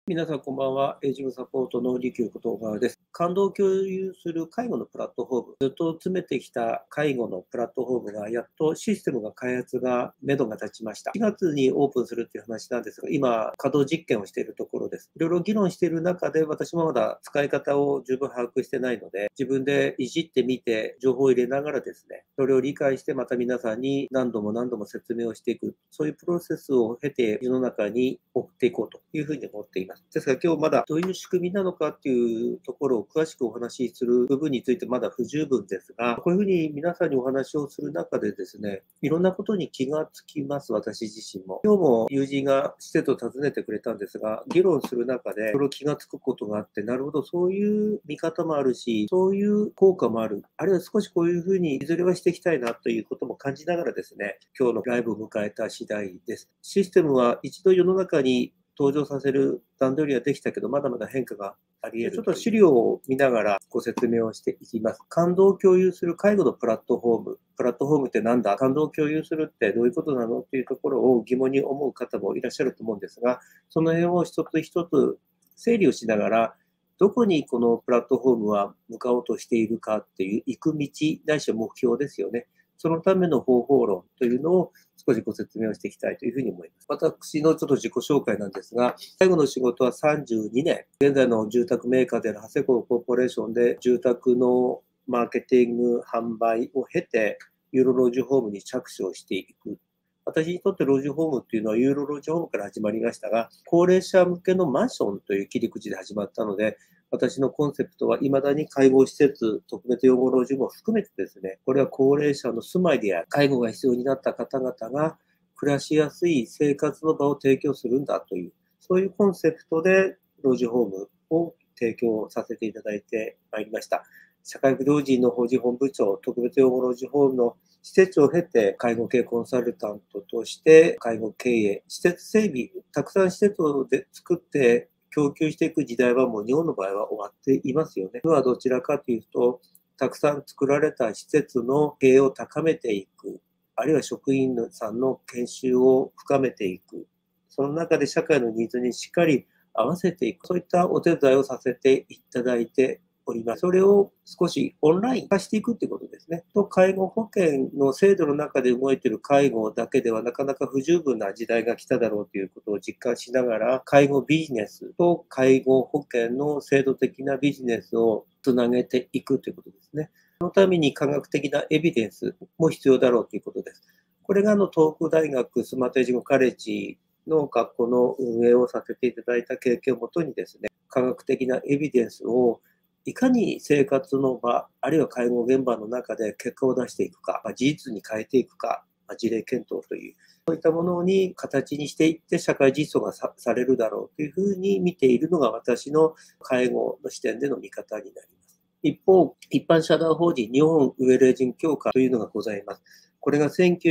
皆さんこんばんは。エイジングサポートの利休こと小川です。感動を共有する介護のプラットフォーム。ずっと詰めてきた介護のプラットフォームがやっとシステムが開発が目処が立ちました。4月にオープンするっていう話なんですが、今稼働実験をしているところです。いろいろ議論している中で私もまだ使い方を十分把握してないので、自分でいじってみて情報を入れながらですね、それを理解してまた皆さんに何度も何度も説明をしていく、そういうプロセスを経て世の中に送っていこうというふうに思っています。ですが今日まだどういう仕組みなのかっていうところを詳しくお話しする部分についてまだ不十分ですが、こういうふうに皆さんにお話をする中でですね、いろんなことに気がつきます、私自身も。今日も友人が施設を訪ねてくれたんですが、議論する中でそれを気がつくことがあって、なるほど、そういう見方もあるし、そういう効果もある。あるいは少しこういうふうにいずれはしていきたいなということも感じながらですね、今日のライブを迎えた次第です。システムは一度世の中に登場させる段取りはできたけど、まだまだ変化があり得る。ちょっと資料を見ながらご説明をしていきます。感動を共有する介護のプラットフォーム。プラットフォームってなんだ？感動を共有するってどういうことなのっていうところを疑問に思う方もいらっしゃると思うんですが、その辺を一つ一つ整理をしながら、どこにこのプラットフォームは向かおうとしているかっていう行く道ないしは目標ですよね。そのための方法論というのを少しご説明をしていきたいというふうに思います。私のちょっと自己紹介なんですが、最後の仕事は32年、現在の住宅メーカーである長谷川コーポレーションで住宅のマーケティング、販売を経て、ユーロ老人ホームに着手をしていく。私にとって老人ホームっていうのはユーロ老人ホームから始まりましたが、高齢者向けのマンションという切り口で始まったので、私のコンセプトは未だに介護施設、特別養護老人も含めてですね、これは高齢者の住まいである、介護が必要になった方々が暮らしやすい生活の場を提供するんだという、そういうコンセプトで老人ホームを提供させていただいてまいりました。社会福祉人の法人本部長、特別養護老人ホームの施設を経て、介護系コンサルタントとして介護経営、施設整備、たくさん施設を作って供給していく時代はもう日本の場合は終わっていますよね。今はどちらかというと、たくさん作られた施設の経営を高めていく、あるいは職員さんの研修を深めていく、その中で社会のニーズにしっかり合わせていく、そういったお手伝いをさせていただいております。それを少しオンライン化していくってことですね。と、介護保険の制度の中で動いている介護だけではなかなか不十分な時代が来ただろうということを実感しながら、介護ビジネスと介護保険の制度的なビジネスをつなげていくということですね。そのために科学的なエビデンスも必要だろうということです。これが東北大学スマートエイジングカレッジの学校の運営をさせていただいた経験をもとにですね、科学的なエビデンスをいかに生活の場、あるいは介護現場の中で結果を出していくか、事実に変えていくか、事例検討という、そういったものに形にしていって社会実装が されるだろうというふうに見ているのが私の介護の視点での見方になります。一方、一般社団法人日本ウェルエイジング協会というのがございます。これが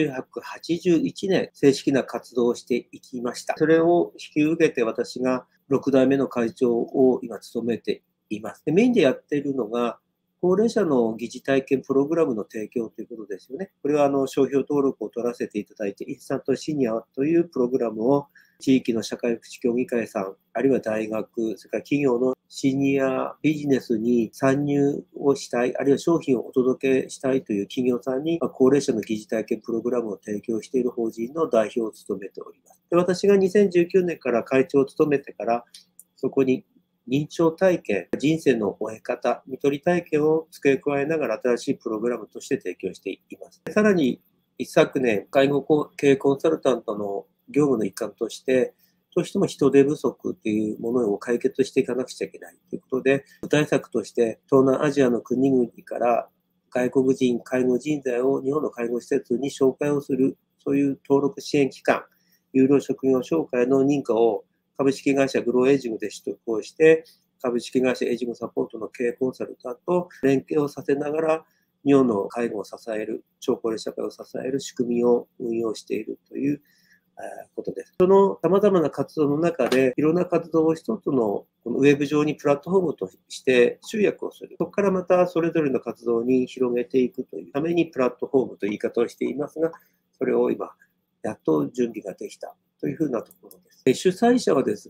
1981年正式な活動をしていきました。それを引き受けて私が6代目の会長を今務めています。で、メインでやっているのが、高齢者の疑似体験プログラムの提供ということですよね。これは商標登録を取らせていただいて、インスタントシニアというプログラムを地域の社会福祉協議会さん、あるいは大学、それから企業のシニアビジネスに参入をしたい、あるいは商品をお届けしたいという企業さんに、高齢者の疑似体験プログラムを提供している法人の代表を務めております。で、私が2019年から会長を務めてから、そこに認知症体験、人生の終え方、看取り体験を付け加えながら新しいプログラムとして提供しています。さらに、一昨年、介護系コンサルタントの業務の一環として、どうしても人手不足というものを解決していかなくちゃいけないということで、具体策として東南アジアの国々から外国人介護人材を日本の介護施設に紹介をする、そういう登録支援機関、有料職業紹介の認可を株式会社グローエイジングで取得をして、株式会社エイジングサポートの経営コンサルタントと連携をさせながら、日本の介護を支える、超高齢社会を支える仕組みを運用しているということです。その様々な活動の中で、いろんな活動を一つのこのウェブ上にプラットフォームとして集約をする。そこからまたそれぞれの活動に広げていくというためにプラットフォームという言い方をしていますが、それを今、やっと準備ができたというふうなところです。主催者はですね、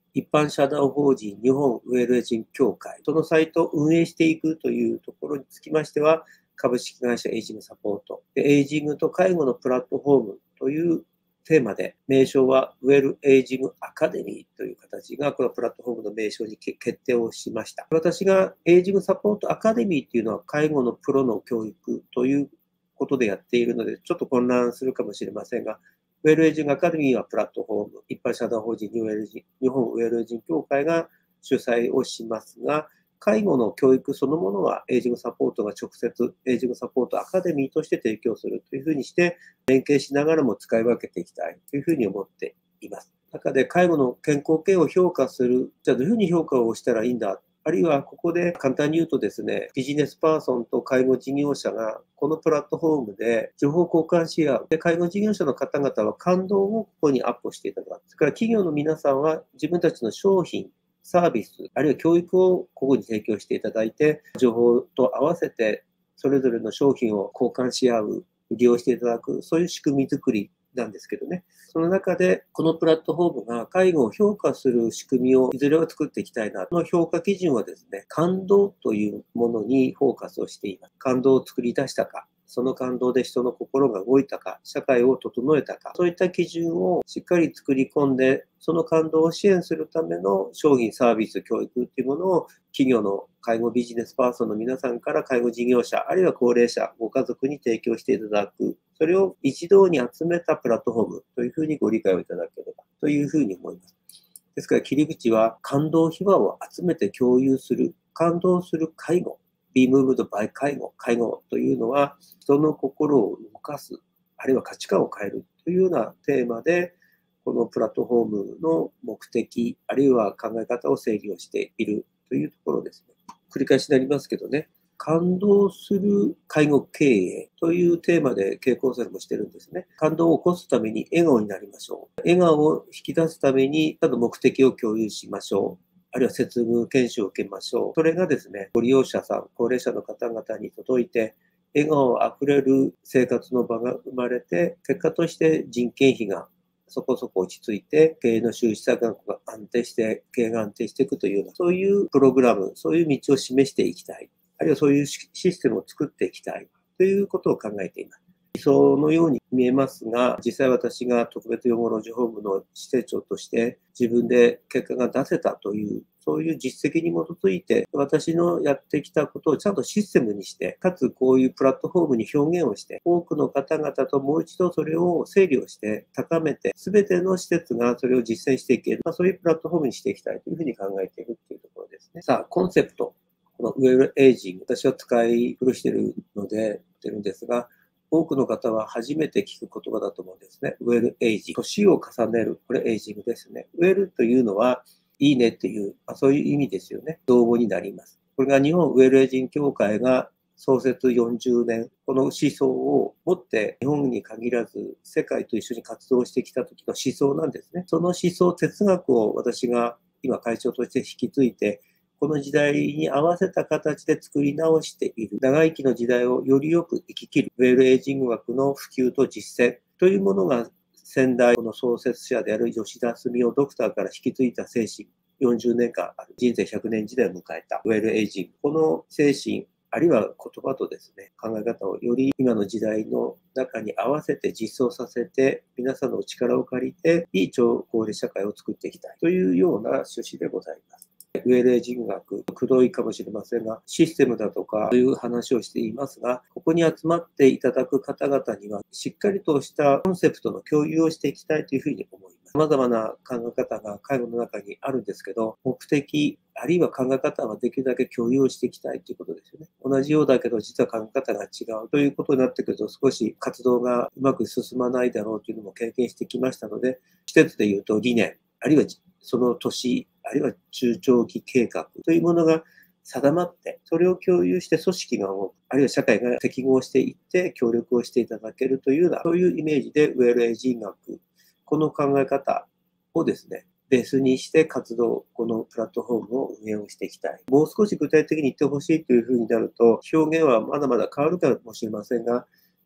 一般社団法人日本ウェルエイジング協会、そのサイトを運営していくというところにつきましては、株式会社エイジングサポート、エイジングと介護のプラットフォームというテーマで、名称はウェルエイジングアカデミーという形が、このプラットフォームの名称に決定をしました。私がエイジングサポートアカデミーっていうのは、介護のプロの教育ということでやっているので、ちょっと混乱するかもしれませんが、ウェルエイジングアカデミーはプラットフォーム、一般社団法人日本ウェルエイジング協会が主催をしますが、介護の教育そのものはエイジングサポートが直接エイジングサポートアカデミーとして提供するというふうにして連携しながらも使い分けていきたいというふうに思っています。中で介護の健康系を評価する、じゃあどういうふうに評価をしたらいいんだ、あるいはここで簡単に言うとですね、ビジネスパーソンと介護事業者がこのプラットフォームで情報交換し合う。で、介護事業者の方々は感動をここにアップしていただく。それから企業の皆さんは自分たちの商品、サービス、あるいは教育をここに提供していただいて、情報と合わせてそれぞれの商品を交換し合う、利用していただく、そういう仕組み作りなんですけどね。その中で、このプラットフォームが介護を評価する仕組みをいずれは作っていきたいな。この評価基準はですね、感動というものにフォーカスをしています。感動を作り出したか、その感動で人の心が動いたか、社会を整えたか、そういった基準をしっかり作り込んで、その感動を支援するための商品、サービス、教育っていうものを企業の介護ビジネスパーソンの皆さんから介護事業者、あるいは高齢者、ご家族に提供していただく、それを一堂に集めたプラットフォームというふうにご理解をいただければというふうに思います。ですから切り口は感動秘話を集めて共有する、感動する介護、Be Moved by 介護。介護というのは人の心を動かす、あるいは価値観を変えるというようなテーマで、このプラットフォームの目的、あるいは考え方を整理をしているというところですね。繰り返しになりますけどね、感動する介護経営というテーマで経営コンサルもしてるんですね。感動を起こすために笑顔になりましょう。笑顔を引き出すために、ただ目的を共有しましょう。あるいは接遇研修を受けましょう。それがですね、ご利用者さん、高齢者の方々に届いて、笑顔あふれる生活の場が生まれて、結果として人件費がそこそこ落ち着いて、経営の収支額が安定して、経営が安定していくというような、そういうプログラム、そういう道を示していきたい。あるいはそういうシステムを作っていきたいということを考えています。理想のように見えますが、実際私が特別養護老人ホームの施設長として自分で結果が出せたという、そういう実績に基づいて、私のやってきたことをちゃんとシステムにして、かつこういうプラットフォームに表現をして、多くの方々ともう一度それを整理をして高めて、すべての施設がそれを実践していける、そういうプラットフォームにしていきたいというふうに考えているというところですね。さあ、コンセプト。このウェルエイジング、私は使い古しているので、言ってるんですが、多くの方は初めて聞く言葉だと思うんですね。ウェルエイジング。年を重ねる。これエイジングですね。ウェルというのは、いいねっていう、そういう意味ですよね。造語になります。これが日本ウェルエイジング協会が創設40年、この思想を持って日本に限らず世界と一緒に活動してきた時の思想なんですね。その思想、哲学を私が今会長として引き継いで、この時代に合わせた形で作り直している。長生きの時代をよりよく生き切る。ウェルエイジング学の普及と実践というものが先代の創設者である吉田澄夫ドクターから引き継いだ精神。40年間ある人生100年時代を迎えたウェルエイジング。この精神、あるいは言葉とですね、考え方をより今の時代の中に合わせて実装させて、皆さんのお力を借りて、いい超高齢社会を作っていきたいというような趣旨でございます。ウェルエイジング学、くどいかもしれませんが、システムだとか、という話をしていますが、ここに集まっていただく方々には、しっかりとしたコンセプトの共有をしていきたいというふうに思います。様々な考え方が介護の中にあるんですけど、目的、あるいは考え方はできるだけ共有をしていきたいということですよね。同じようだけど、実は考え方が違うということになってくると、少し活動がうまく進まないだろうというのも経験してきましたので、施設でいうと理念、あるいはその年、あるいは中長期計画というものが定まって、それを共有して組織が動く、あるいは社会が適合していって協力をしていただけるというような、そういうイメージでウェルエイジング学、この考え方をですね、ベースにして活動、このプラットフォームを運営をしていきたい。もう少し具体的に言ってほしいというふうになると、表現はまだまだ変わるかもしれませんが、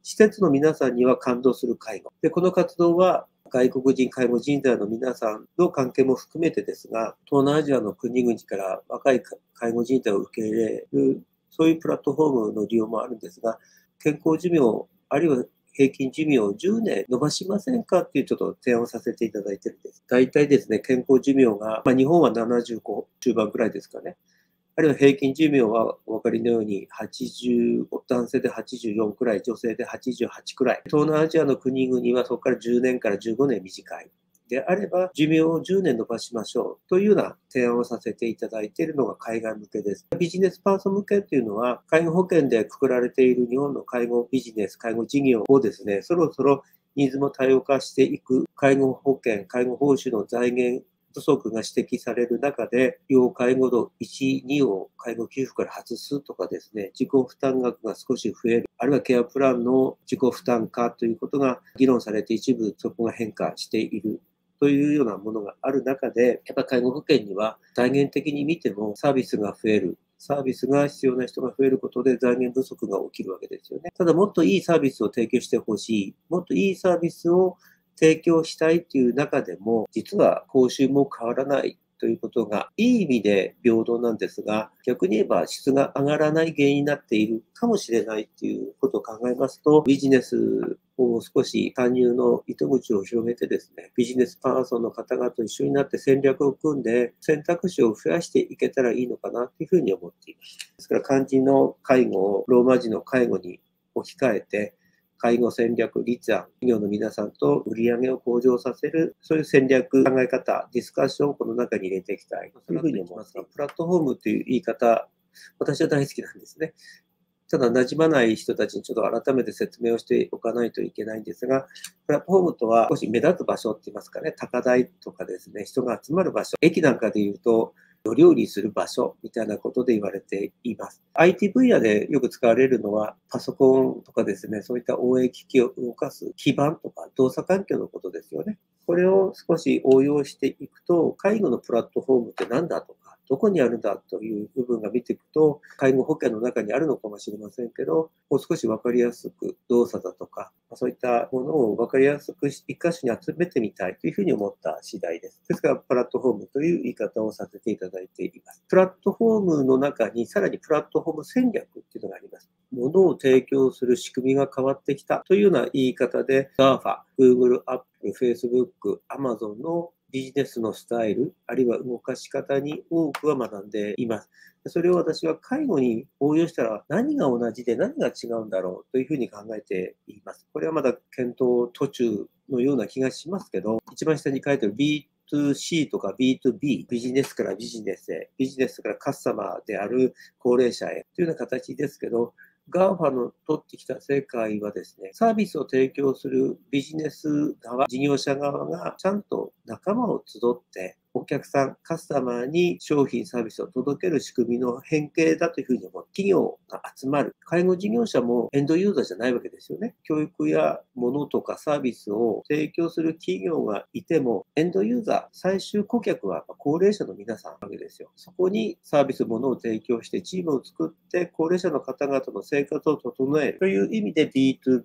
施設の皆さんには感動する介護。で、この活動は外国人介護人材の皆さんの関係も含めてですが、東南アジアの国々から若い介護人材を受け入れる、そういうプラットフォームの利用もあるんですが、健康寿命、あるいは平均寿命を10年伸ばしませんかっていうちょっと提案をさせていただいてるんです。大体ですね、健康寿命が、日本は75中盤くらいですかね。あるいは平均寿命はお分かりのように80、男性で84くらい、女性で88くらい。東南アジアの国々はそこから10年から15年短い。であれば、寿命を10年伸ばしましょうというような提案をさせていただいているのが海外向けです。ビジネスパーソン向けというのは、介護保険でくくられている日本の介護ビジネス、介護事業をですね、そろそろニーズも多様化していく介護保険、介護報酬の財源不足が指摘される中で、要介護度1、2を介護給付から外すとかですね、自己負担額が少し増える、あるいはケアプランの自己負担化ということが議論されて一部そこが変化している。というようなものがある中で、やっぱ介護保険には財源的に見てもサービスが増える。サービスが必要な人が増えることで財源不足が起きるわけですよね。ただもっといいサービスを提供してほしい。もっといいサービスを提供したいという中でも、実は報酬も変わらないということが、いい意味で平等なんですが、逆に言えば質が上がらない原因になっているかもしれないということを考えますと、ビジネスを少し参入の糸口を広げてですね、ビジネスパーソンの方々と一緒になって戦略を組んで、選択肢を増やしていけたらいいのかなというふうに思っています。ですから漢字の介護をローマ字の介護に置き換えて、介護戦略立案、企業の皆さんと売り上げを向上させる、そういう戦略、考え方、ディスカッションをこの中に入れていきたいというふうに思いますが、プラットフォームという言い方、私は大好きなんですね。ただ、馴染まない人たちにちょっと改めて説明をしておかないといけないんですが、プラットフォームとは少し目立つ場所って言いますかね、高台とかですね、人が集まる場所、駅なんかで言うと、お料理する場所みたいなことで言われています。IT 分野でよく使われるのは、パソコンとかですね、そういった応援機器を動かす基盤とか動作環境のことですよね。これを少し応用していくと、介護のプラットフォームって何だとか、どこにあるんだという部分が見ていくと、介護保険の中にあるのかもしれませんけど、もう少し分かりやすく動作だとか、そういったものを分かりやすく一箇所に集めてみたいというふうに思った次第です。ですから、プラットフォームという言い方をさせていただいています。プラットフォームの中にさらにプラットフォーム戦略っていうのがあります。物を提供する仕組みが変わってきたというような言い方で、GAFA、Google、Apple、Facebook、Amazon のビジネスのスタイル、あるいは動かし方に多くは学んでいます。それを私は介護に応用したら何が同じで何が違うんだろうというふうに考えています。これはまだ検討途中のような気がしますけど、一番下に書いてある B2C とか B2B、ビジネスからビジネスへ、ビジネスからカスタマーである高齢者へというような形ですけど、GAFA の取ってきた世界はですね、サービスを提供するビジネス側、事業者側がちゃんと仲間を集って、お客さん、カスタマーに商品、サービスを届ける仕組みの変形だというふうに思う。企業が集まる。介護事業者もエンドユーザーじゃないわけですよね。教育や物とかサービスを提供する企業がいても、エンドユーザー、最終顧客は高齢者の皆さんなわけですよ。そこにサービス、物を提供してチームを作って、高齢者の方々の生活を整えるという意味で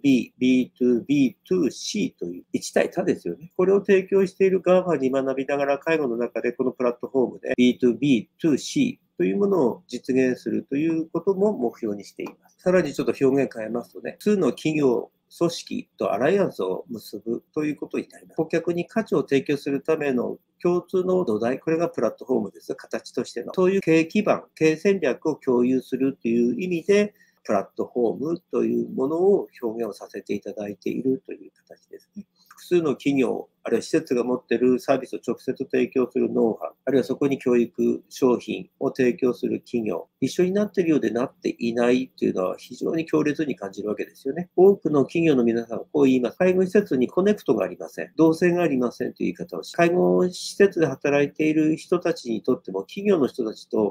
B2B、B2B2C という1対他ですよね。これを提供している GAFA に学びながら介護の中でこのプラットフォームで B2B2C というものを実現するということも目標にしています。さらにちょっと表現変えますとね、2の企業組織とアライアンスを結ぶということになります。顧客に価値を提供するための共通の土台、これがプラットフォームです。形としての。そういう経営基盤、経営戦略を共有するという意味で、プラットフォームというものを表現をさせていただいているという形ですね。複数の企業、あるいは施設が持っているサービスを直接提供するノウハウ、あるいはそこに教育商品を提供する企業、一緒になっているようでなっていないというのは非常に強烈に感じるわけですよね。多くの企業の皆さんはこう言います。介護施設にコネクトがありません。動線がありませんという言い方をし、介護施設で働いている人たちにとっても、企業の人たちと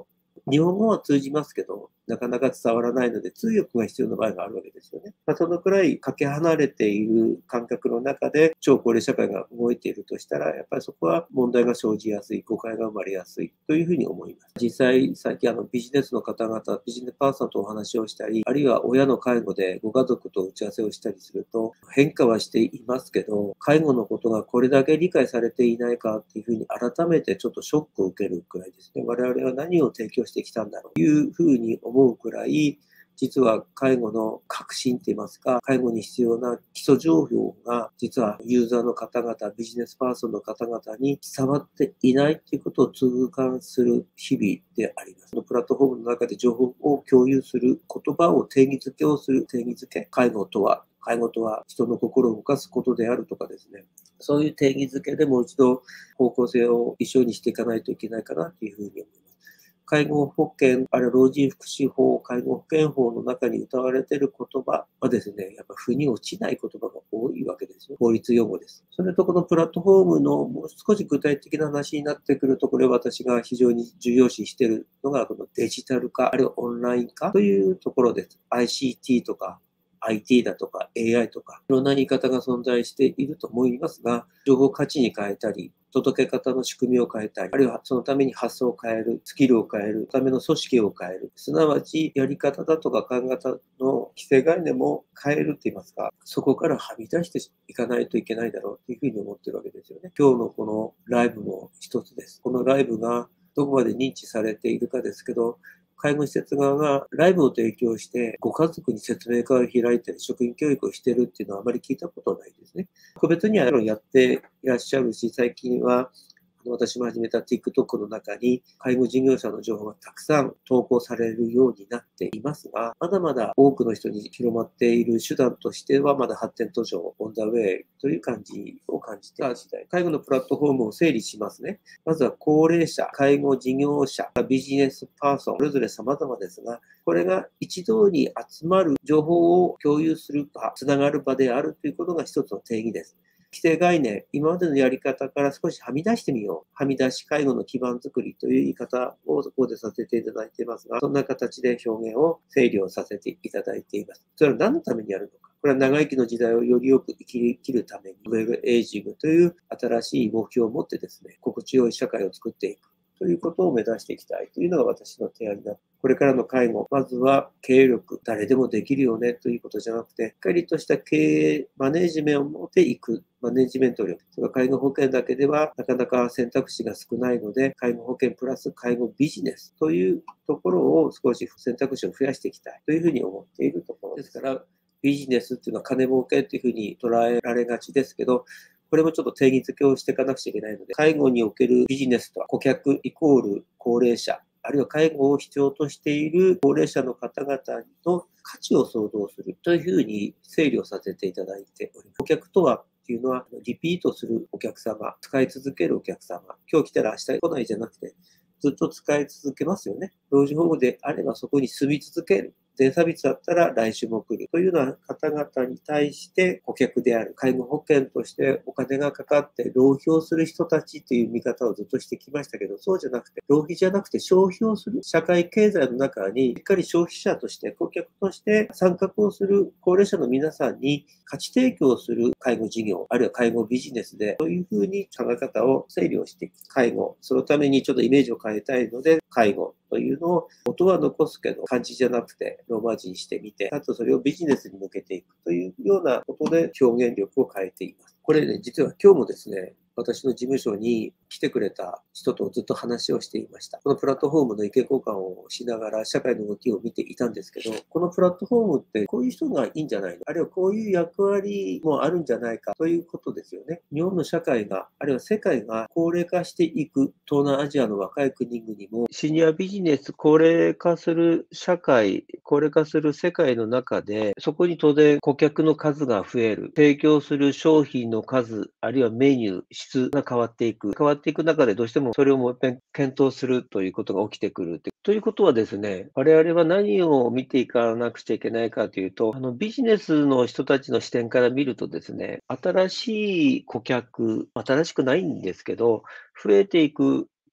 日本語は通じますけど、なかなか伝わらないので、通訳が必要な場合があるわけですよね。そのくらいかけ離れている感覚の中で、超高齢社会が動いているとしたら、やっぱりそこは問題が生じやすい、誤解が生まれやすいというふうに思います。実際、最近ビジネスの方々、ビジネスパーソンとお話をしたり、あるいは親の介護でご家族と打ち合わせをしたりすると、変化はしていますけど、介護のことがこれだけ理解されていないかっていうふうに改めてちょっとショックを受けるくらいですね。我々は何を提供してきたんだろうというふうに思うくらい、実は介護の革新って言いますか、介護に必要な基礎情報が、実はユーザーの方々、ビジネスパーソンの方々に伝わっていないということを痛感する日々であります。プラットフォームの中で情報を共有する言葉を定義づけをする定義づけ。介護とは人の心を動かすことであるとかですね。そういう定義づけでもう一度方向性を一緒にしていかないといけないかなというふうに思います。介護保険、あるいは老人福祉法、介護保険法の中に謳われている言葉はですね、やっぱ腑に落ちない言葉が多いわけですよ。法律用語です。それとこのプラットフォームのもう少し具体的な話になってくると、これ私が非常に重要視しているのが、このデジタル化、あるいはオンライン化というところです。ICT とか、IT だとか AI とか、いろんな言い方が存在していると思いますが、情報を価値に変えたり、届け方の仕組みを変えたり、あるいはそのために発想を変える、スキルを変えるための組織を変える、すなわちやり方だとか考え方の既成概念も変えるって言いますか、そこからはみ出していかないといけないだろうというふうに思ってるわけですよね。今日のこのライブも一つです。このライブがどこまで認知されているかですけど、介護施設側がライブを提供して、ご家族に説明会を開いたり、職員教育をしているっていうのはあまり聞いたことないですね。個別にはやっていらっしゃるし、最近は私も始めた TikTok の中に介護事業者の情報がたくさん投稿されるようになっていますが、まだまだ多くの人に広まっている手段としてはまだ発展途上、オンダウェイという感じを感じた時代。介護のプラットフォームを整理しますね。まずは高齢者、介護事業者、ビジネスパーソン、それぞれ様々ですが、これが一堂に集まる情報を共有する場、つながる場であるということが一つの定義です。既成概念、今までのやり方から少しはみ出してみよう。はみ出し介護の基盤づくりという言い方をそこでさせていただいていますが、そんな形で表現を整理をさせていただいています。それは何のためにやるのか。これは長生きの時代をよりよく生きるために、ウェルエイジングという新しい目標を持ってですね、心地よい社会を作っていく。ということを目指していきたいというのが私の提案になって、これからの介護、まずは経営力、誰でもできるよねということじゃなくて、しっかりとした経営、マネジメントを持っていく、マネジメント力、それから介護保険だけではなかなか選択肢が少ないので、介護保険プラス介護ビジネスというところを少し選択肢を増やしていきたいというふうに思っているところですから、ビジネスっていうのは金儲けっていうふうに捉えられがちですけど、これもちょっと定義づけをしていかなくちゃいけないので、介護におけるビジネスとは顧客イコール高齢者、あるいは介護を必要としている高齢者の方々の価値を創造するというふうに整理をさせていただいております。顧客とはっていうのは、リピートするお客様、使い続けるお客様、今日来たら明日来ないじゃなくて、ずっと使い続けますよね。老人ホームであればそこに住み続ける。デイサービスだったら来週も来るというような方々に対して顧客である。介護保険としてお金がかかって浪費をする人たちという見方をずっとしてきましたけど、そうじゃなくて、浪費じゃなくて消費をする社会経済の中にしっかり消費者として顧客として参画をする高齢者の皆さんに価値提供する介護事業、あるいは介護ビジネスで、そういうふうに考え方を整理をして介護、そのためにちょっとイメージを変えたいので、介護というのを元は残すけど漢字じゃなくてローマ字にしてみて、あとそれをビジネスに向けていくというようなことで表現力を変えています。これね、実は今日もですね、私の事務所に来てくれた人とずっと話をしていました。このプラットフォームの意見交換をしながら社会の動きを見ていたんですけど、このプラットフォームってこういう人がいいんじゃないの？あるいはこういう役割もあるんじゃないかということですよね。日本の社会が、あるいは世界が高齢化していく東南アジアの若い国々も、シニアビジネス、高齢化する社会、高齢化する世界の中で、そこに当然顧客の数が増える。提供する商品の数、あるいはメニュー、質が変わっていく。変わっていく中でどうしてもそれをもう一遍検討するということが起きてくる。ということはですね、我々は何を見ていかなくちゃいけないかというと、ビジネスの人たちの視点から見るとですね、新しい顧客、新しくないんですけど、増えていく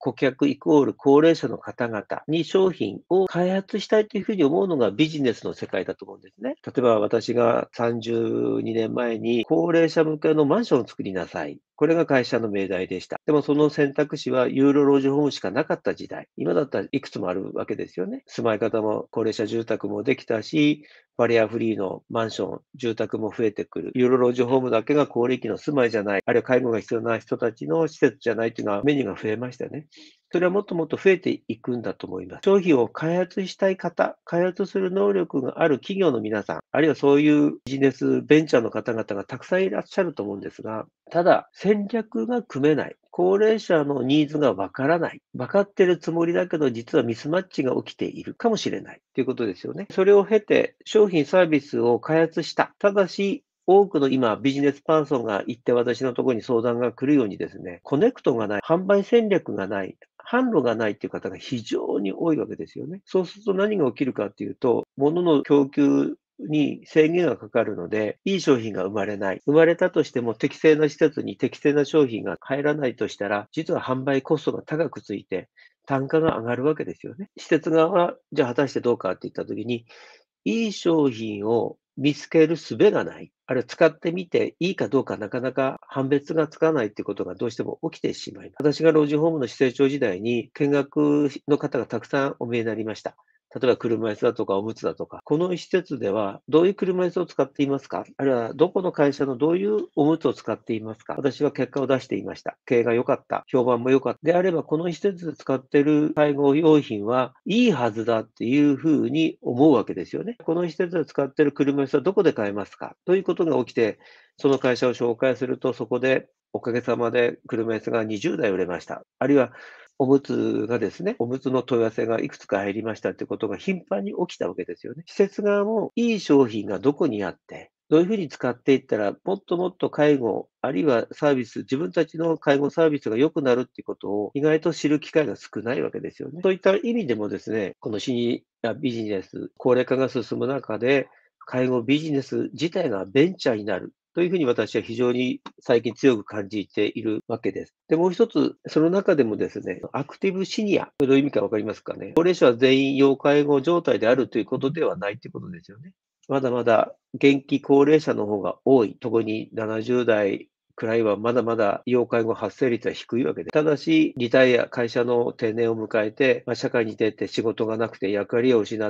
顧客イコール高齢者の方々に商品を開発したいというふうに思うのがビジネスの世界だと思うんですね。例えば私が32年前に高齢者向けのマンションを作りなさい。これが会社の命題でした。でもその選択肢はユーロ老人ホームしかなかった時代。今だったらいくつもあるわけですよね。住まい方も高齢者住宅もできたし、バリアフリーのマンション、住宅も増えてくる。ユーロ老人ホームだけが高齢期の住まいじゃない、あるいは介護が必要な人たちの施設じゃないというのはメニューが増えましたよね。それはもっともっと増えていくんだと思います。商品を開発したい方、開発する能力がある企業の皆さん、あるいはそういうビジネスベンチャーの方々がたくさんいらっしゃると思うんですが、ただ戦略が組めない。高齢者のニーズがわからない。分かってるつもりだけど、実はミスマッチが起きているかもしれないということですよね。それを経て、商品サービスを開発した。ただし、多くの今、ビジネスパーソンが行って私のところに相談が来るようにですね、コネクトがない、販売戦略がない、販路がないっていう方が非常に多いわけですよね。そうすると何が起きるかっていうと、物の供給に制限がかかるので、いい商品が生まれない。生まれたとしても適正な施設に適正な商品が入らないとしたら、実は販売コストが高くついて、単価が上がるわけですよね。施設側は、じゃあ果たしてどうかって言ったときに、いい商品を見つける術がない。あるいは使ってみていいかどうかなかなか判別がつかないということがどうしても起きてしまいます。私が老人ホームの施設長時代に見学の方がたくさんお見えになりました。例えば車椅子だとかおむつだとか、この施設ではどういう車椅子を使っていますか、あるいはどこの会社のどういうおむつを使っていますか、私は結果を出していました。経営が良かった。評判も良かった。であれば、この施設で使っている介護用品はいいはずだっていうふうに思うわけですよね。この施設で使っている車椅子はどこで買えますかということが起きて、その会社を紹介すると、そこでおかげさまで車椅子が20台売れました。あるいはおむつがですね、おむつの問い合わせがいくつか入りましたってことが頻繁に起きたわけですよね。施設側もいい商品がどこにあって、どういうふうに使っていったら、もっともっと介護、あるいはサービス、自分たちの介護サービスが良くなるっていうことを意外と知る機会が少ないわけですよね。そういった意味でもですね、このシニアビジネス、高齢化が進む中で、介護ビジネス自体がベンチャーになる。というふうに私は非常に最近強く感じているわけです。で、もう一つ、その中でもですね、アクティブシニア、これどういう意味かわかりますかね。高齢者は全員要介護状態であるということではないということですよね。まだまだ元気高齢者の方が多い。特に70代くらいはまだまだ要介護発生率は低いわけで。ただし、リタイア、会社の定年を迎えて、社会に出て仕事がなくて役割を失って、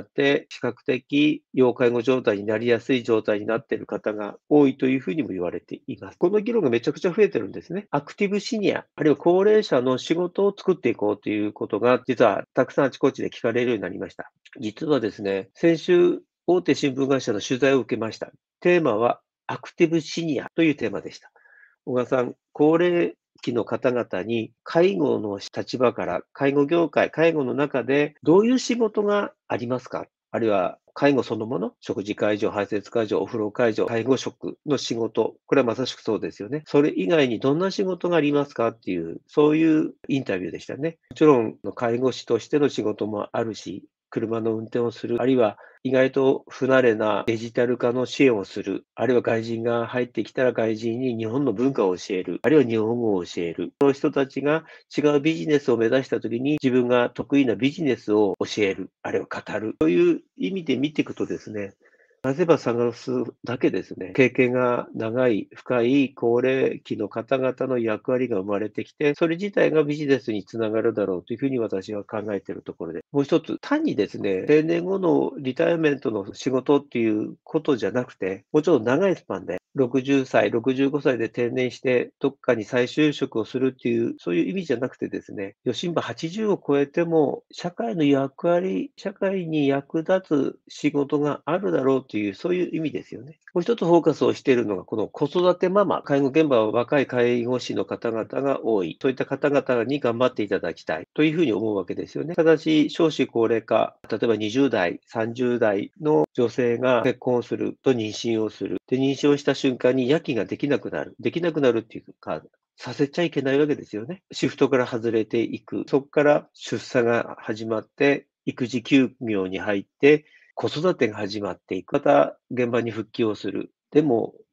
比較的要介護状態になりやすい状態になっている方が多いというふうにも言われています。この議論がめちゃくちゃ増えてるんですね。アクティブシニア、あるいは高齢者の仕事を作っていこうということが、実はたくさんあちこちで聞かれるようになりました。実はですね、先週、大手新聞会社の取材を受けました。テーマは、アクティブシニアというテーマでした。小川さん、高齢期の方々に介護の立場から、介護業界、介護の中でどういう仕事がありますか、あるいは介護そのもの、食事介助、排泄介助、お風呂介助、介護職の仕事、これはまさしくそうですよね。それ以外にどんな仕事がありますかっていう、そういうインタビューでしたね。もちろん、介護士としての仕事もあるし、車の運転をする、あるいは意外と不慣れなデジタル化の支援をする、あるいは外人が入ってきたら外人に日本の文化を教える、あるいは日本語を教える。その人たちが違うビジネスを目指したときに自分が得意なビジネスを教える、あるいは語る。という意味で見ていくとですね、探せば探すだけですね、経験が長い、深い高齢期の方々の役割が生まれてきて、それ自体がビジネスにつながるだろうというふうに私は考えているところで、もう一つ、単にですね、定年後のリタイアメントの仕事っていうことじゃなくて、もうちょっと長いスパンで、60歳、65歳で定年して、どっかに再就職をするっていう、そういう意味じゃなくてですね、余震波80を超えても、社会の役割、社会に役立つ仕事があるだろうという、そういう意味ですよね。もう一つフォーカスをしているのが、この子育てママ、介護現場は若い介護士の方々が多い。そういった方々に頑張っていただきたいというふうに思うわけですよね。ただし、少子高齢化、例えば20代、30代の女性が結婚をすると妊娠をする。で、妊娠をした瞬間に夜勤ができなくなる。できなくなるっていうか、させちゃいけないわけですよね。シフトから外れていく。そこから出産が始まって、育児休業に入って、子育てが始まっていく。また現場に復帰をする。でも、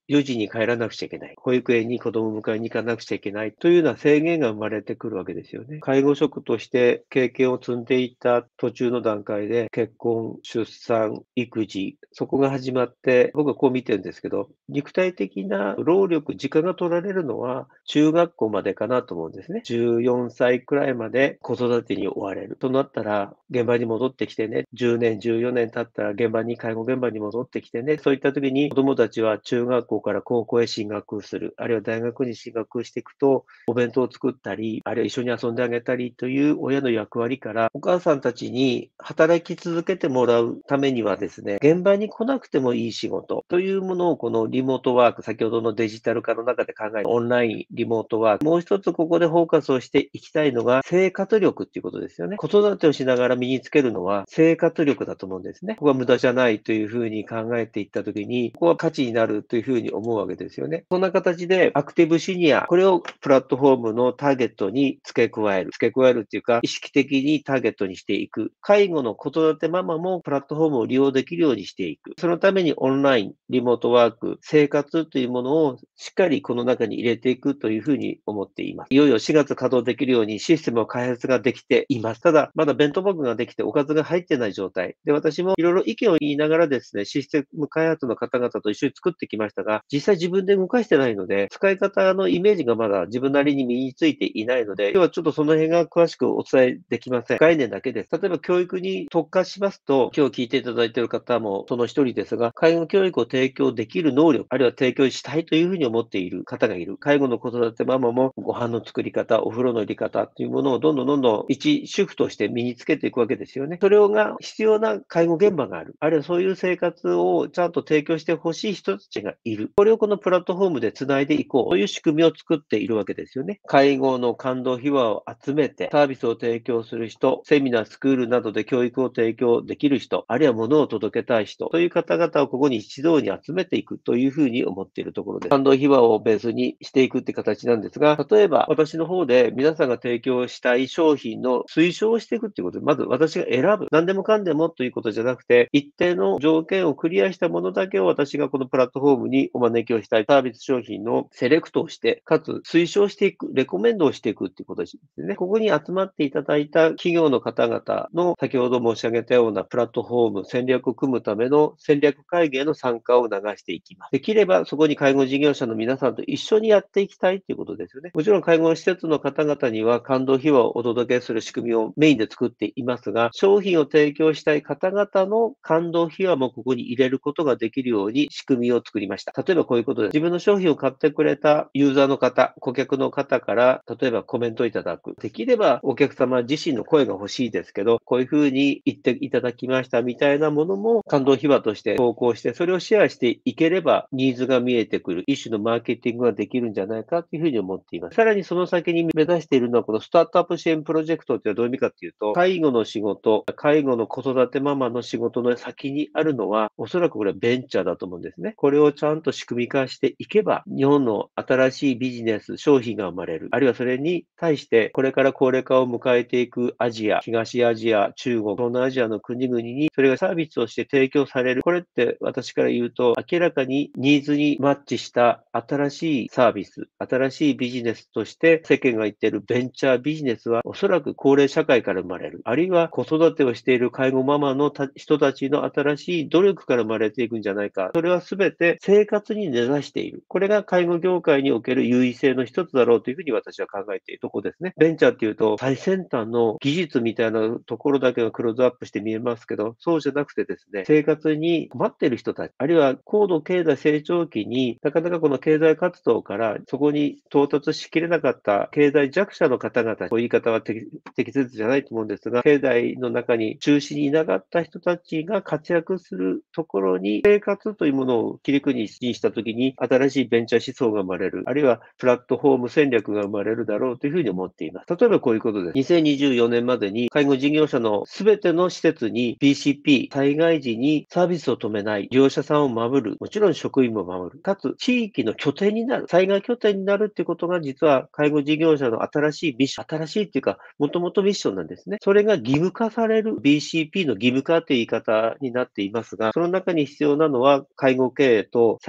4時に帰らなくちゃいけない。保育園に子供を迎えに行かなくちゃいけないというような制限が生まれてくるわけですよね。介護職として経験を積んでいった途中の段階で、結婚、出産、育児、そこが始まって、僕はこう見てるんですけど、肉体的な労力、時間が取られるのは中学校までかなと思うんですね。14歳くらいまで子育てに追われる。となったら、現場に戻ってきてね、10年、14年経ったら介護現場に戻ってきてね、そういった時に子供たちは中学校から高校へ進学する、あるいは大学に進学していくと、お弁当を作ったり、あるいは一緒に遊んであげたりという親の役割から、お母さんたちに働き続けてもらうためにはですね、現場に来なくてもいい仕事というものをこのリモートワーク、先ほどのデジタル化の中で考えるオンラインリモートワーク、もう一つここでフォーカスをしていきたいのが生活力っていうことですよね。子育てをしながら身につけるのは生活力だと思うんですね。ここは無駄じゃないというふうに考えていったときに、ここは価値になるというふうに思うわけですよね。そんな形でアクティブシニア、これをプラットフォームのターゲットに付け加える。付け加えるっていうか、意識的にターゲットにしていく。介護の子育てママもプラットフォームを利用できるようにしていく。そのためにオンライン、リモートワーク、生活というものをしっかりこの中に入れていくというふうに思っています。いよいよ4月稼働できるようにシステムの開発ができています。ただ、まだ弁当箱ができておかずが入ってない状態。で、私もいろいろ意見を言いながらですね、システム開発の方々と一緒に作ってきましたが、実際自分で動かしてないので、使い方のイメージがまだ自分なりに身についていないので、今日はちょっとその辺が詳しくお伝えできません。概念だけです。例えば教育に特化しますと、今日聞いていただいている方もその一人ですが、介護教育を提供できる能力、あるいは提供したいというふうに思っている方がいる。介護の子育てママもご飯の作り方、お風呂の入れ方というものをどんどん一主婦として身につけていくわけですよね。それが必要な介護現場がある。あるいはそういう生活をちゃんと提供してほしい人たちがいる。これをこのプラットフォームでつないでいこうという仕組みを作っているわけですよね。介護の感動秘話を集めて、サービスを提供する人、セミナー、スクールなどで教育を提供できる人、あるいは物を届けたい人という方々をここに一堂に集めていくというふうに思っているところです。感動秘話をベースにしていくって形なんですが、例えば私の方で皆さんが提供したい商品の推奨をしていくっていうことで、まず私が選ぶ。何でもかんでもということじゃなくて、一定の条件をクリアしたものだけを私がこのプラットフォームにお招きをしたいサービス商品のセレクトをして、かつ推奨していく、レコメンドをしていくっていうことですね。ここに集まっていただいた企業の方々の先ほど申し上げたようなプラットフォーム、戦略を組むための戦略会議への参加を促していきます。できればそこに介護事業者の皆さんと一緒にやっていきたいということですよね。もちろん介護施設の方々には感動秘話をお届けする仕組みをメインで作っていますが、商品を提供したい方々の感動秘話もここに入れることができるように仕組みを作りました。例えばこういうことです。自分の商品を買ってくれたユーザーの方、顧客の方から、例えばコメントをいただく。できればお客様自身の声が欲しいですけど、こういうふうに言っていただきましたみたいなものも感動秘話として投稿して、それをシェアしていければニーズが見えてくる、一種のマーケティングができるんじゃないかというふうに思っています。さらにその先に目指しているのは、このスタートアップ支援プロジェクトというのはどういう意味かというと、介護の仕事、介護の子育てママの仕事の先にあるのは、おそらくこれはベンチャーだと思うんですね。これをちゃんと仕組み化していけば、日本の新しいビジネス、商品が生まれる。あるいはそれに対して、これから高齢化を迎えていくアジア、東アジア、中国、東南アジアの国々に、それがサービスとして提供される。これって私から言うと、明らかにニーズにマッチした新しいサービス、新しいビジネスとして世間が言っているベンチャービジネスは、おそらく高齢社会から生まれる。あるいは子育てをしている介護ママの人たちの新しい努力から生まれていくんじゃないか。それは全て生活に根ざしている。これが介護業界における優位性の一つだろうというふうに私は考えているところですね。ベンチャーっていうと、最先端の技術みたいなところだけがクローズアップして見えますけど、そうじゃなくてですね、生活に困っている人たち、あるいは高度経済成長期になかなかこの経済活動からそこに到達しきれなかった経済弱者の方々、こういう言い方は適切じゃないと思うんですが、経済の中に中心にいなかった人たちが活躍するところに生活というものを切り口にしたときに新しいベンチャー思想が生まれる、あるいはプラットフォーム戦略が生まれるだろうというふうに思っています。例えばこういうことです。2024年までに介護事業者のすべての施設に BCP、災害時にサービスを止めない、利用者さんを守る、もちろん職員も守る、かつ地域の拠点になる、災害拠点になるっていうことが実は介護事業者の新しいミッション、新しいっていうか、もともとミッションなんですね。それが義務化される BCP の義務化という言い方になっていますが、その中に必要なのは介護経営と災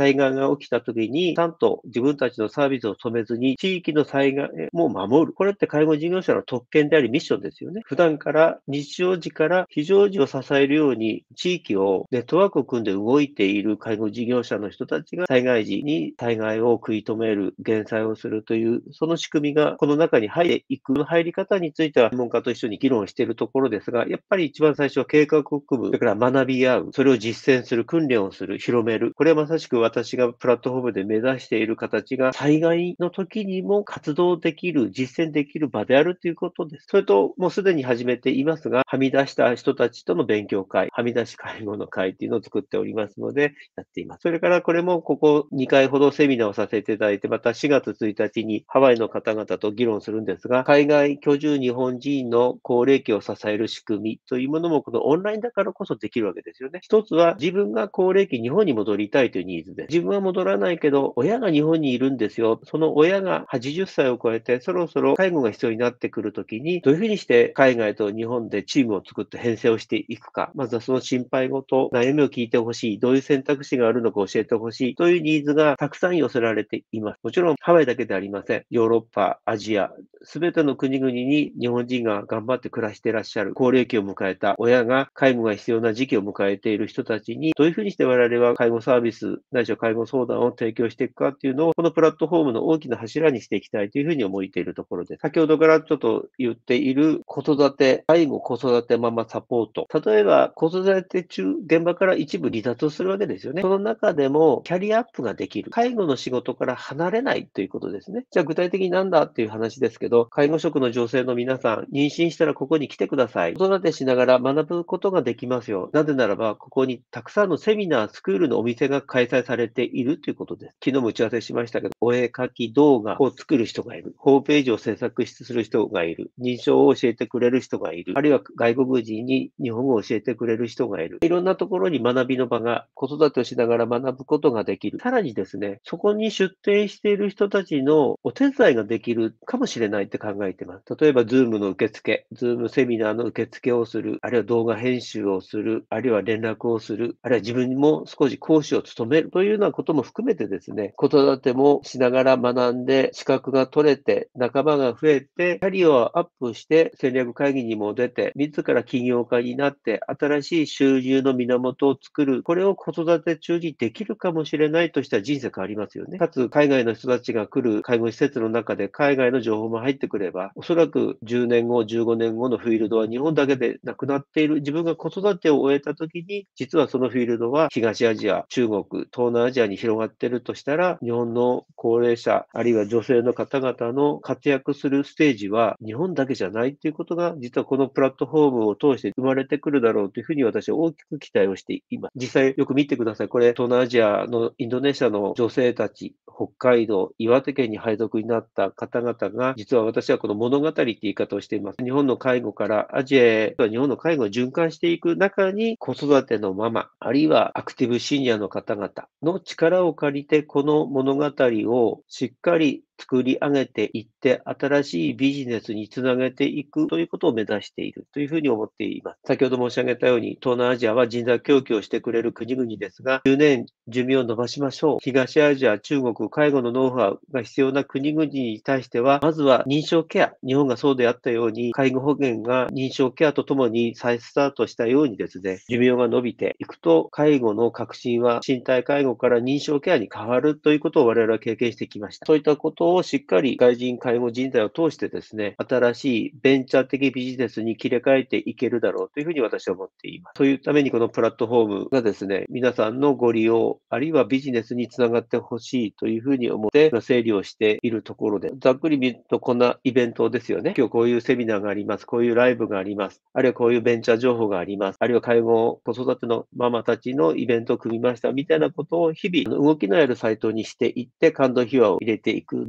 災害が起きた時に、ちゃんと自分たちのサービスを止めずに、地域の災害も守る。これって介護事業者の特権でありミッションですよね。普段から日常時から非常時を支えるように、地域をネットワークを組んで動いている介護事業者の人たちが災害時に災害を食い止める、減災をするという、その仕組みがこの中に入っていく、入り方については専門家と一緒に議論しているところですが、やっぱり一番最初は計画を組む、それから学び合う、それを実践する、訓練をする、広める。これはまさしく私がプラットフォームで目指している形が、災害の時にも活動できる、実践できる場であるということです。それと、もうすでに始めていますが、はみ出した人たちとの勉強会、はみ出し介護の会っていうのを作っておりますので、やっています。それからこれもここ2回ほどセミナーをさせていただいて、また4月1日にハワイの方々と議論するんですが、海外居住日本人の高齢期を支える仕組みというものもこのオンラインだからこそできるわけですよね。一つは自分が高齢期日本に戻りたいというニーズで、自分は戻らないけど親が日本にいるんですよ。その親が80歳を超えてそろそろ介護が必要になってくるときに、どういうふうにして海外と日本でチームを作って編成をしていくか、まずはその心配事、悩みを聞いてほしい、どういう選択肢があるのか教えてほしいというニーズがたくさん寄せられています。もちろんハワイだけではありません。ヨーロッパ、アジア、すべての国々に日本人が頑張って暮らしていらっしゃる、高齢期を迎えた親が介護が必要な時期を迎えている人たちに、どういうふうにして我々は介護サービス、ないしは介護相談を提供していくかっていうのを、このプラットフォームの大きな柱にしていきたいというふうに思っているところです。先ほどからちょっと言っている子育て、介護子育てママサポート。例えば子育て中、現場から一部離脱するわけですよね。その中でもキャリアアップができる。介護の仕事から離れないということですね。じゃあ具体的になんだっていう話ですけど、介護職の女性の皆さん、妊娠したらここに来てください。子育てしながら学ぶことができますよ。なぜならば、ここにたくさんのセミナー、スクールのお店が開催されているということです。昨日も打ち合わせしましたけど、お絵描き動画を作る人がいる。ホームページを制作する人がいる。認証を教えてくれる人がいる。あるいは外国人に日本語を教えてくれる人がいる。いろんなところに学びの場が、子育てをしながら学ぶことができる。さらにですね、そこに出展している人たちのお手伝いができるかもしれないって考えています。例えば、Zoom の受付、Zoom セミナーの受付をする、あるいは動画編集をする、あるいは連絡をする、あるいは自分も少し講師を務めるというようなことも含めてですね、子育てもしながら学んで、資格が取れて、仲間が増えて、キャリアをアップして戦略会議にも出て、自ら起業家になって、新しい収入の源を作る、これを子育て中にできるかもしれないとしたら人生変わりますよね。かつ、海外の人たちが来る介護施設の中で海外の情報も入ってくれば、おそらく10年後、15年後のフィールドは日本だけでなくなっている。自分が子育てを終えた時に、実はそのフィールドは東アジア、中国、東南アジアに広がっているとしたら、日本の高齢者、あるいは女性の方々の活躍するステージは日本だけじゃないということが、実はこのプラットフォームを通して生まれてくるだろうというふうに私は大きく期待をしています。実際よく見てください。これ、東南アジアのインドネシアの女性たち、北海道、岩手県に配属になった方々が、実は私はこの物語って言い方をしています。日本の介護からアジアへ、日本の介護を循環していく中に、子育てのママ、あるいはアクティブシニアの方々の力を借りて、この物語をしっかり作り上げていって、新しいビジネスにつなげていくということを目指しているというふうに思っています。先ほど申し上げたように、東南アジアは人材供給をしてくれる国々ですが、10年寿命を伸ばしましょう。東アジア、中国、介護のノウハウが必要な国々に対しては、まずは認証ケア。日本がそうであったように、介護保険が認証ケアとともに再スタートしたようにですね、寿命が伸びていくと、介護の革新は身体介護から認証ケアに変わるということを我々は経験してきました。そういったことをしっかり外人介護人材を通してですね、新しいベンチャー的ビジネスに切り替えていけるだろうというふうに私は思っています。そういうためにこのプラットフォームがですね、皆さんのご利用、あるいはビジネスにつながってほしいというふうに思って整理をしているところで、ざっくり見るとこんなイベントですよね。今日こういうセミナーがあります。こういうライブがあります。あるいはこういうベンチャー情報があります。あるいは介護、子育てのママたちのイベントを組みましたみたいなことを日々動きのあるサイトにしていって感動秘話を入れていく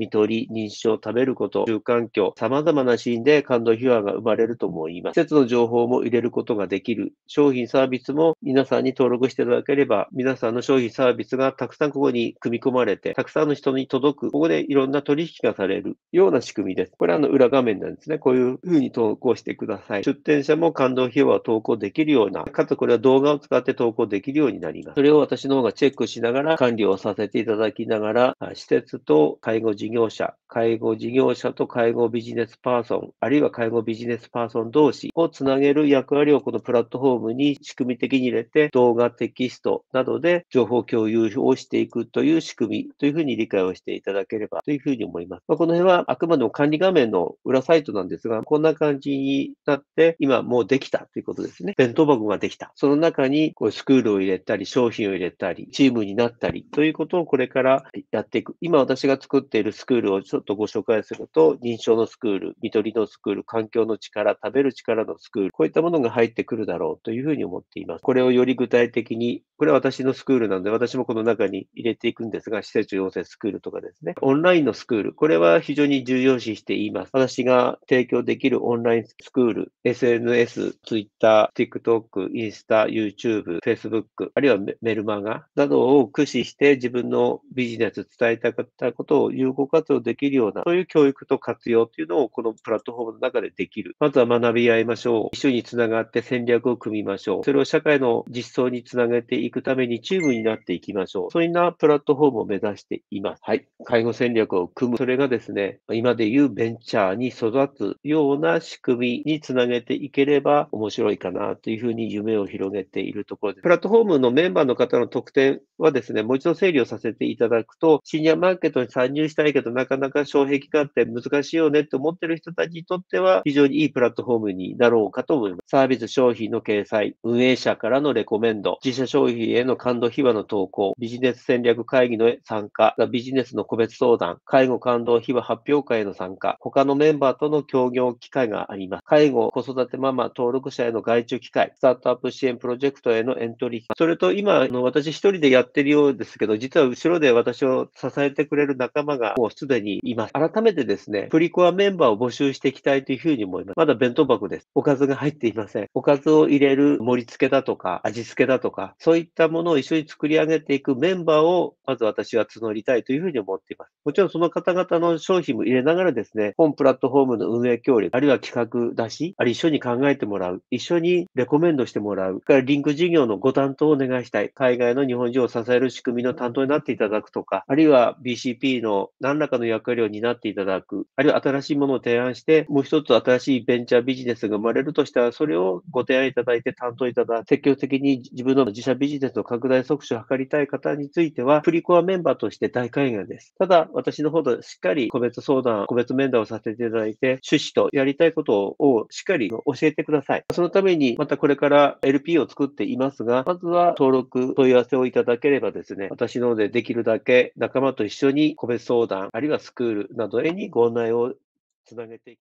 看取り、認証、食べること、住環境、様々なシーンで感動秘話が生まれると思います。施設の情報も入れることができる。商品サービスも皆さんに登録していただければ、皆さんの商品サービスがたくさんここに組み込まれて、たくさんの人に届く、ここでいろんな取引がされるような仕組みです。これは裏画面なんですね。こういうふうに投稿してください。出店者も感動秘話を投稿できるような、かつこれは動画を使って投稿できるようになります。それを私の方がチェックしながら管理をさせていただきながら、施設と介護事業者、介護事業者と介護ビジネスパーソン、あるいは介護ビジネスパーソン同士をつなげる役割をこのプラットフォームに仕組み的に入れて、動画、テキストなどで情報共有をしていくという仕組みというふうに理解をしていただければというふうに思います。この辺はあくまでも管理画面の裏サイトなんですが、こんな感じになって、今もうできたということですね。弁当箱ができた。その中にこうスクールを入れたり、商品を入れたり、チームになったりということをこれからやっていく。今私が作っているスクールをちょっとご紹介すると、認証のスクール、看取りのスクール、環境の力、食べる力のスクール、こういったものが入ってくるだろうというふうに思っています。これをより具体的に、これは私のスクールなので、私もこの中に入れていくんですが、施設養成スクールとかですね、オンラインのスクール、これは非常に重要視しています。私が提供できるオンラインスクール、SNS、Twitter、TikTok、インスタ、YouTube、Facebook、あるいはメルマガなどを駆使して自分のビジネス、伝えたかったことを有効活用できるような、そういう教育と活用というのをこのプラットフォームの中でできる。まずは学び合いましょう。一緒につながって戦略を組みましょう。それを社会の実装につなげていくためにチームになっていきましょう。そういうなプラットフォームを目指しています。はい。介護戦略を組む。それがですね、今でいうベンチャーに育つような仕組みにつなげていければ面白いかなというふうに夢を広げているところです。プラットフォームのメンバーの方の特典はですね、もう一度整理をさせていただくと、シニアマーケットに参入したいけど、なかなか障壁があって難しいよねって思ってる人たちにとっては、非常にいいプラットフォームになろうかと思います。サービス商品の掲載、運営者からのレコメンド、自社商品への感動秘話の投稿、ビジネス戦略会議の参加、ビジネスの個別相談、介護感動秘話発表会への参加、他のメンバーとの協業機会があります。介護、子育てママ登録者への外注機会、スタートアップ支援プロジェクトへのエントリー、それと今、私一人でやってるようですけど、実は後ろで私を支えてくれる仲間がもうすでにいます。改めてですね、プリコアメンバーを募集していきたいというふうに思います。まだ弁当箱です。おかずが入っていません。おかずを入れる盛り付けだとか、味付けだとか、そういったものを一緒に作り上げていくメンバーを、まず私は募りたいというふうに思っています。もちろんその方々の商品も入れながらですね、本プラットフォームの運営協力、あるいは企画出し、あるいは一緒に考えてもらう、一緒にレコメンドしてもらう、からリンク事業のご担当をお願いしたい。海外の日本人を支える仕組みの担当になっていただくとか、あるいは BCP の何らかの役割を担っていただく、あるいは新しいものを提案して、もう一つ新しいベンチャービジネスが生まれるとしたら、それをご提案いただいて担当いただく、積極的に自分の自社ビジネスの拡大促進を図りたい方については、プリコアメンバーとして大歓迎です。ただ、私の方でしっかり個別相談、個別面談をさせていただいて、趣旨とやりたいことをしっかり教えてください。そのために、またこれから LP を作っていますが、まずは登録、問い合わせをいただければですね、私の方でできるだけ仲間と一緒に個別相談、あるいはスクールなどへにご案内をつなげていき